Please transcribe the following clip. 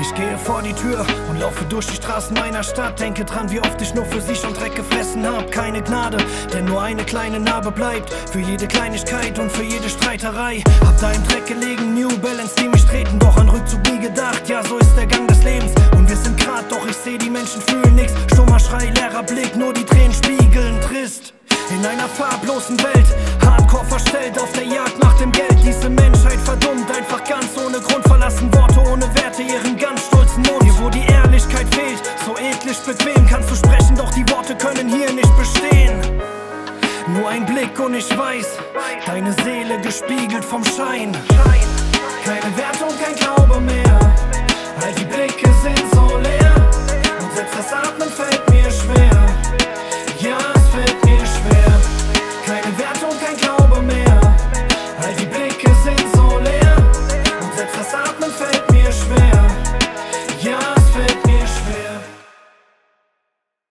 Ich gehe vor die Tür und laufe durch die Straßen meiner Stadt. Denke dran, wie oft ich nur für sie schon Dreck gefressen hab. Keine Gnade, denn nur eine kleine Narbe bleibt für jede Kleinigkeit und für jede Streiterei. Hab da im Dreck gelegen, New Balance, die mich treten, doch an Rückzug nie gedacht. Ja, so ist der Gang des Lebens und wir sind grad, doch ich seh, die Menschen fühlen nix. Stummer Schrei, leerer Blick, nur die Tränen spiegeln trist. In einer farblosen Welt, Hardcore verstellt auf der Jagd nach dem Geld. Diese Menschheit verdummt, einfach ganz ohne Grund, verlassen Worte ohne Werte ihren ganz stolzen Mund. Hier wo die Ehrlichkeit fehlt, so eklig bequem kannst du sprechen, doch die Worte können hier nicht bestehen. Nur ein Blick und ich weiß, deine Seele gespiegelt vom Schein. Keine Wertung, kein Glaube mehr, all die Blicke sind so leer und selbst das Atmen fällt mir